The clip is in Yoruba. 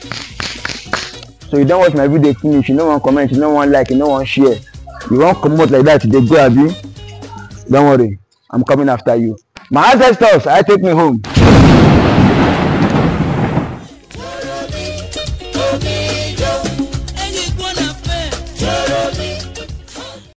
So you don't watch my video finish, you no wan comment, you no wan like, you no wan share, you wan comot like that, dey go abi? Don't worry, I'm coming after you. My ancestors, I take me home.